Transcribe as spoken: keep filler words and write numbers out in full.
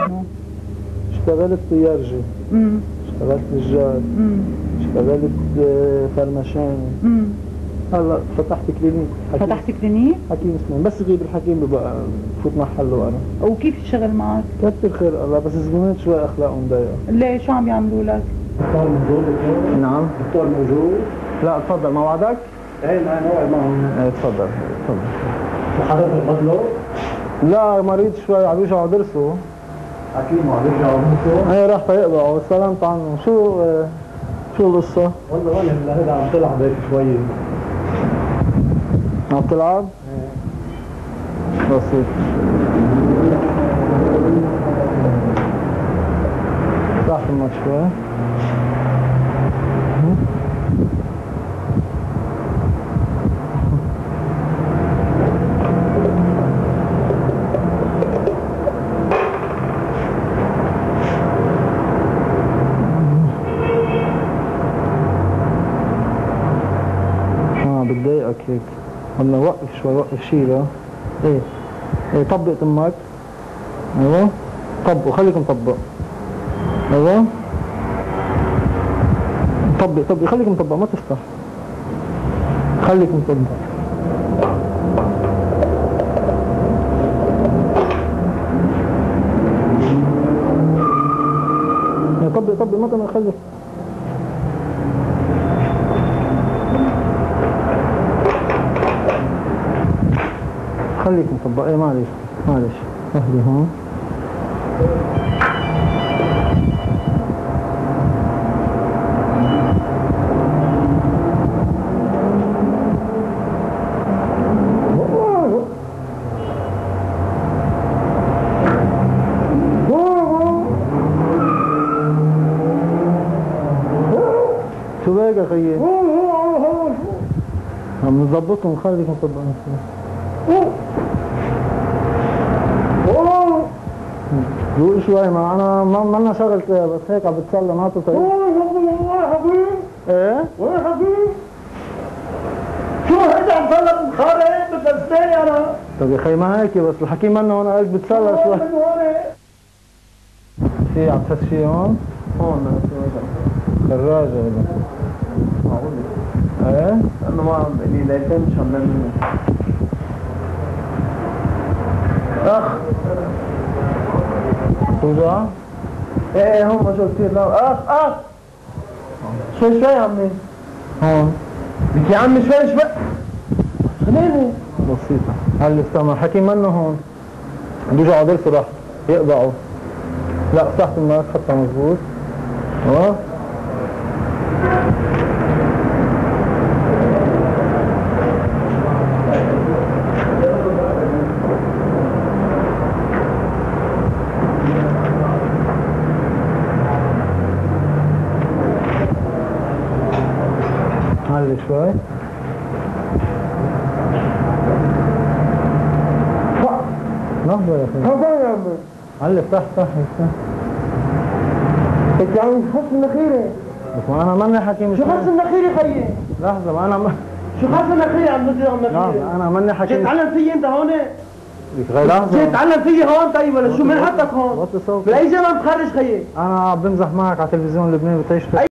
شنو؟ اشتغلت طيارجي. امم اشتغلت نجار. امم اشتغلت فرمشاني. امم هلا فتحت كلينيك. فتحت كلينيك؟ حكيم اسنان، بس غيب الحكيم ببقى بفوت محله انا. وكيف الشغل معك؟ كتر خير الله، بس الزبونات شوي اخلاقهم ضيقه. ليه شو عم يعملوا لك؟ الدكتور موجود دكتور؟ نعم. الدكتور موجود؟ لا تفضل، موعدك؟ ايه معي موعد معهم. ايه تفضل تفضل. وحضرتك بطلوا؟ لا مريض شوي عم يوجعوا ضرسه. حكيم عم يوجعوا ضرسه؟ ايه راح يقطعوا، سلمت عنه. شو اه شو القصة؟ والله وانا هلا عم تلعب هيك شوي. عم تلعب؟ ايه بسيط. تحت الماء شوي. اه بتضايقك هيك. هلا وقف شوي، وقف شيلها. ايه ايه طبق تمك. ايوه طبقوا، خليكم طبق. ايوه طبق طبق، خليكم طبق ما تفتح. خليكم طبق. طبق طبق ما تخلي. خليكم طبق. ايه معلش معلش اهدي هون. شو بك يا خيي؟ عم نظبطهم، خليكم طبقوا. روق شوي، ما انا ما مالنا شغل كده، بس هيك عم بتسلى ما تطيق. وين حبيبي؟ ايه؟ وين حبيبي؟ شو هيك عم تسلى بخاري بتلستني انا؟ طيب يا خي ما هيك، بس الحكي منا هون قلت بتسلى شوي. من هون في عم تحس شي هون؟ هون دراجة ولا؟ معقول؟ ايه؟ لانه ما عم لي ليتين مش عم منه. اخ توجع؟ ايه هون ما شو كثير. لا اخ اخ شوي شوي يا عمي. هون لك يا عمي شوي شوي. خليني بسيطة. هل استمر حكي منه هون. بيوجعوا ضرسه راح يقطعوا. لا تحت الماء حتى مضبوط. ايوه علي شوي. لحظة يا اخي. لحظة يا عمي. علي افتح افتح افتح. انت عم تخص النخيرة. بس ما انا ماني حكيم. شو خص النخيرة خيي؟ لحظة ما انا ما شو خص النخيرة عم نزل عم النخيرة؟ لحظة انا ماني حكيم. جاي تتعلم فيي انت هون؟ لحظة جاي تتعلم فيي هون طيب ولا شو من حطك هون؟ بأي زمن بتخرج خيي؟ انا عم بمزح معك على تلفزيون لبنان بتعيش.